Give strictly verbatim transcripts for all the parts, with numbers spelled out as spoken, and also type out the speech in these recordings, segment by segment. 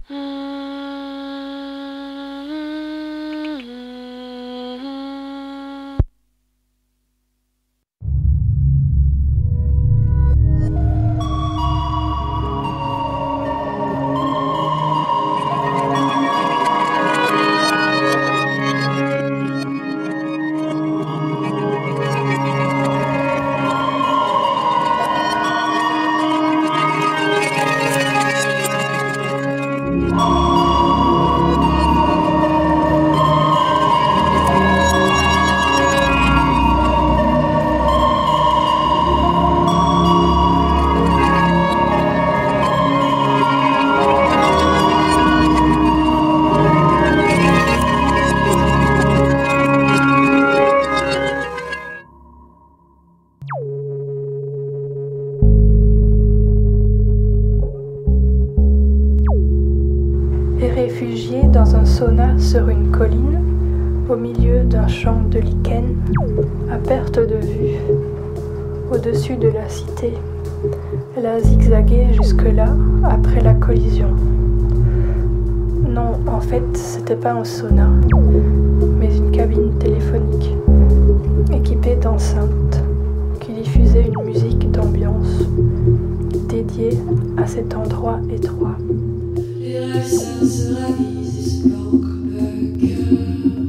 Réfugié dans un sauna sur une colline, au milieu d'un champ de lichen, à perte de vue, au-dessus de la cité. Elle a zigzagué jusque-là, après la collision. Non, en fait, c'était pas un sauna, mais une cabine téléphonique, équipée d'enceintes, qui diffusait une musique d'ambiance, dédiée à cet endroit étroit. Les rêves se ravisent, Blanc-Becquer.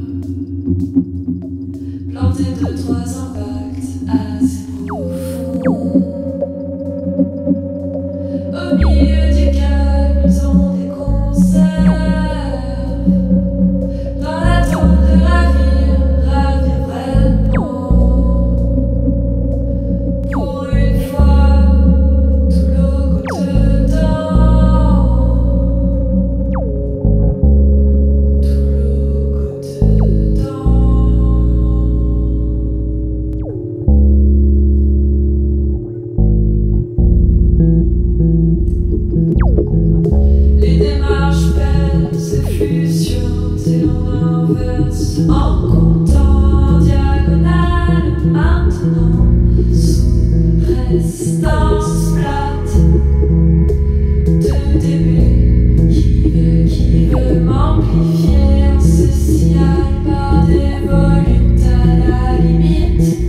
Planter deux, trois impacts à zéro fond. Au milieu du calme, ils ont des concerts. Dans l'attente de ravir, ravir vraiment. Pour une fois, tout l'eau goutte dedans. En comptant en diagonale, maintenant sous prestance plate de début qui veut, qui veut m'amplifier en social par des volutes à la limite.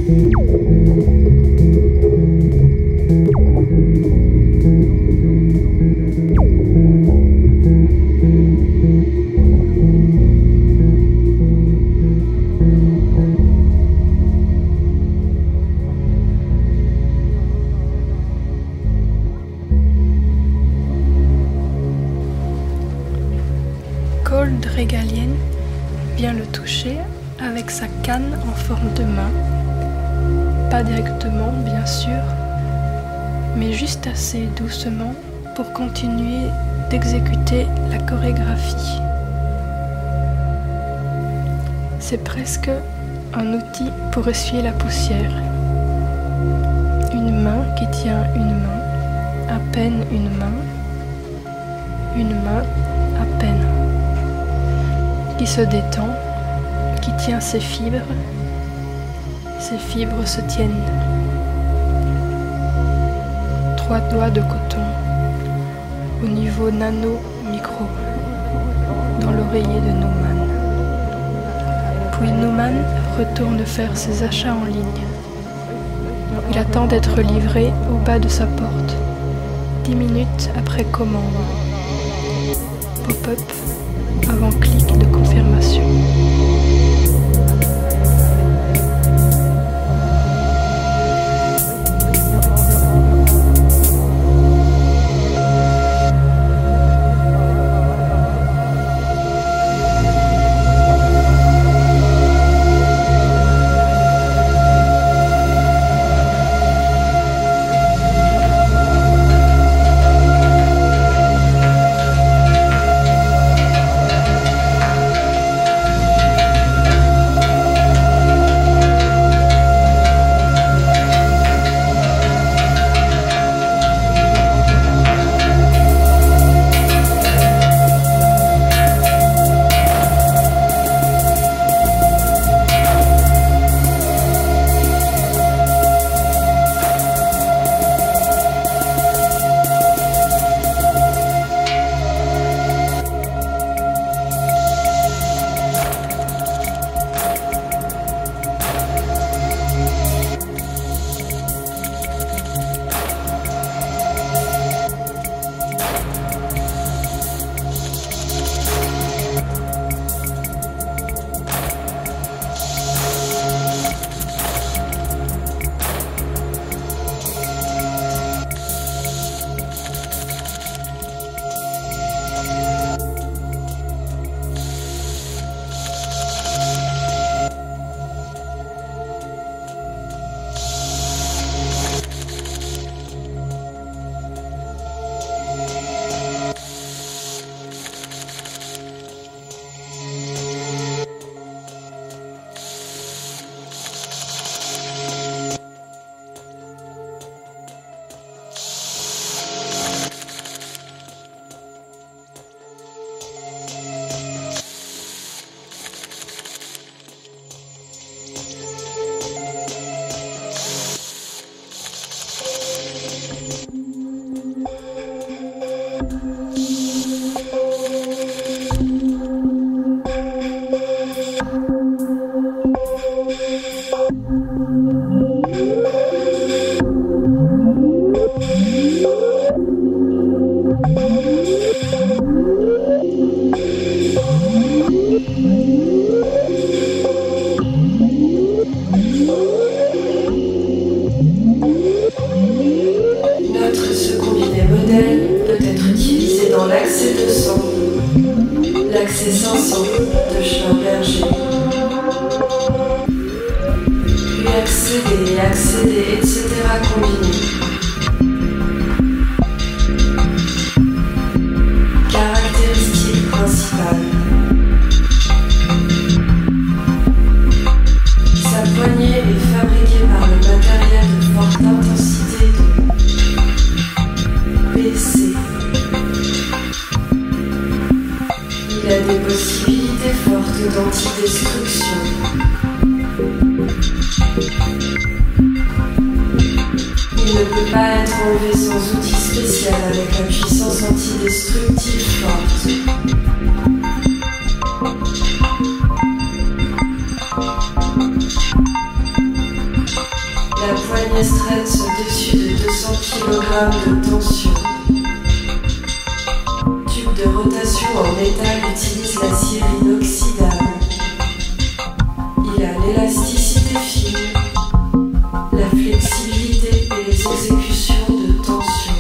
Cold régalienne vient le toucher avec sa canne en forme de main. Pas directement, bien sûr, mais juste assez doucement pour continuer d'exécuter la chorégraphie. C'est presque un outil pour essuyer la poussière. Une main qui tient une main, à peine une main, une main à peine, qui se détend, qui tient ses fibres, ses fibres se tiennent. Trois doigts de coton, au niveau nano-micro, dans l'oreiller de Newman. Puis Newman retourne faire ses achats en ligne. Il attend d'être livré au bas de sa porte, dix minutes après commande. Pop-up avant clic de confirmation. deux cents, l'accès cinq cents de Schlimberger. Puis accéder, accéder, et cetera combiné. Caractéristiques principales. Sa poignée est fabriquée par le matériel de forte intensité de P C. Il a des possibilités fortes d'antidestruction. Il ne peut pas être enlevé sans outil spécial avec la puissance antidestructive forte. La poignée stresse au-dessus de deux cents kilogrammes de tension. Tube de rotation en métal utilise l'acier inoxydable. Il a l'élasticité fine, la flexibilité et les exécutions de tension.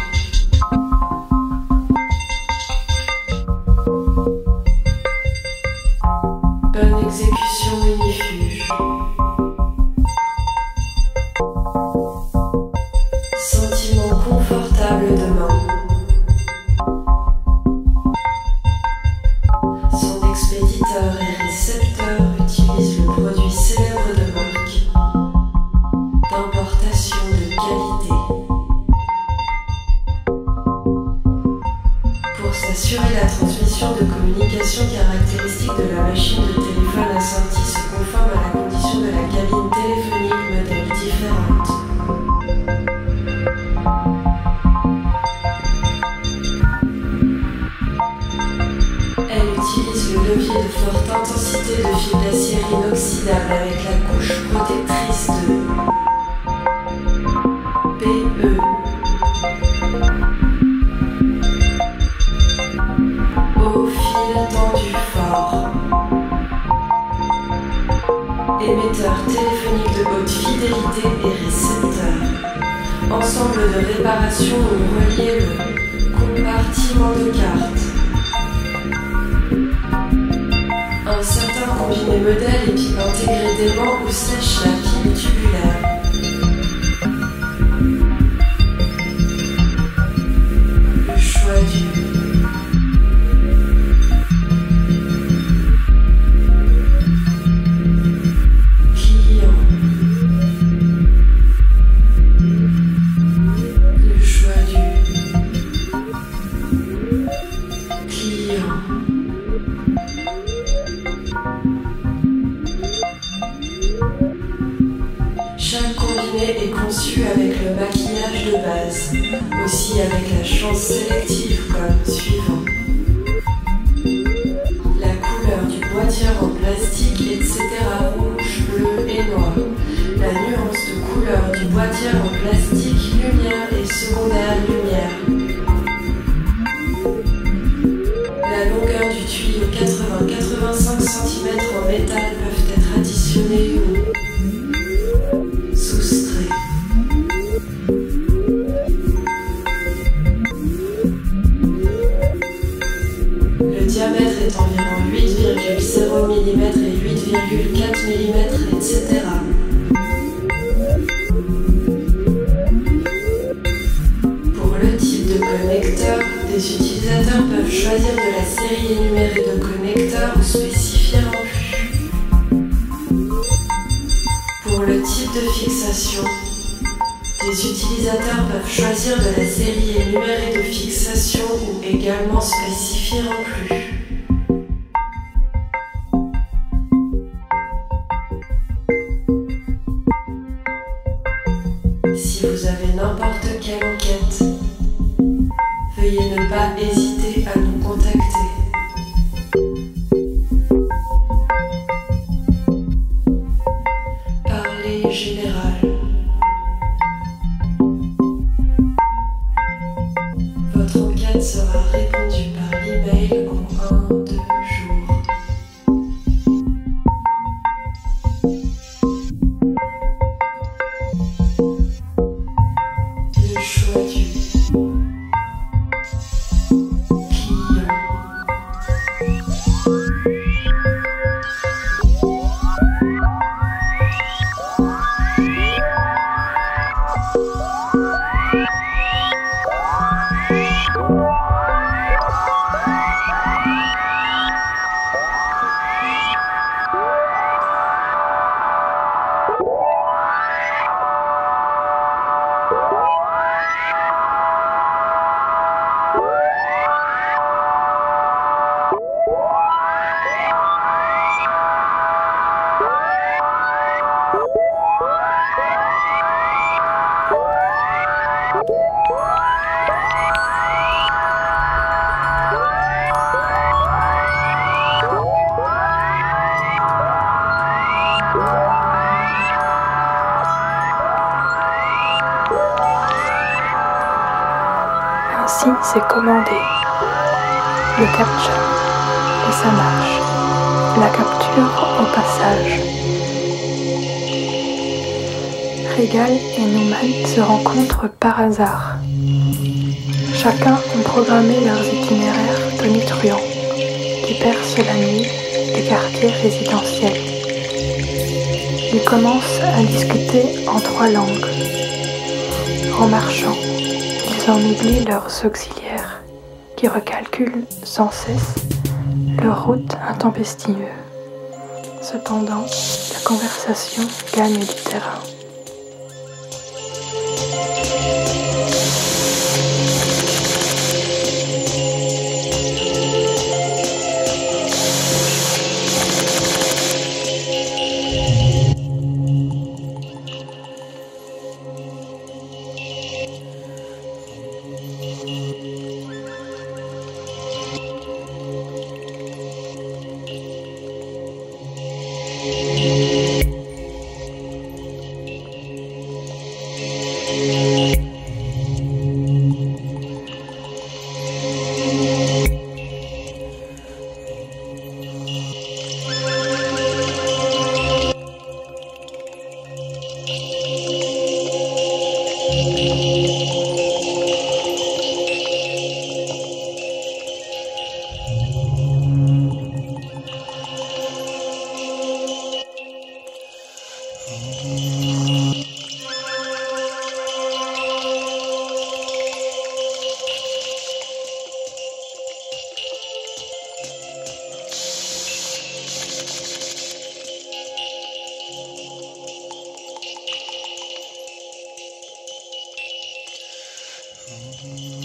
Bonne exécution unifuge. Sentiment confortable de main. Son expéditeur et récepteur utilise le produit célèbre de marque, d'importation de qualité. Pour s'assurer la transmission de communication caractéristique de la machine de téléphone assortie se conforme à la condition de la cabine téléphonique modèle différente. Elle utilise le levier de forte intensité de fil d'acier inoxydable avec la couche protectrice de P E. Au fil tendu fort. Émetteur téléphonique de haute fidélité et récepteur. Ensemble de réparation où relier le compartiment de carte. Un certain combiné modèle et pipe intégrée d'aimant ou sèche la pile tubulaire. Le choix du client. Le choix du client. Chaque combiné est conçu avec le maquillage de base, aussi avec la chance sélective comme suivant. La couleur du boîtier en plastique, et cetera rouge, bleu et noir. La nuance de couleur du boîtier en plastique, lumière et secondaire lumière. La longueur du tuyau quatre-vingts à quatre-vingt-cinq centimètres en métal peuvent être additionnés ou soustraits. Le diamètre est environ huit virgule zéro millimètres et huit virgule quatre millimètres, et cetera. Pour le type de connecteur, des utilisateurs peuvent choisir de la série énumérée de connecteurs ou spécifier en plus. Pour le type de fixation, des utilisateurs peuvent choisir de la série énumérée de fixation ou également spécifier en plus. Si vous avez n'importe quelle enquête, veuillez ne pas hésiter à nous contacter. Parler général. Votre enquête sera répondue par email en un à deux jours. Le choix du client. Ici, c'est commandé. Le captcha et ça marche. La capture au passage. Régal et Newman se rencontrent par hasard. Chacun ont programmé leurs itinéraires tonitruants qui percent la nuit des quartiers résidentiels. Ils commencent à discuter en trois langues. En marchant, ils en oublient leurs auxiliaires qui recalculent sans cesse leur route intempestive. Cependant, la conversation gagne du terrain. Mm-hmm.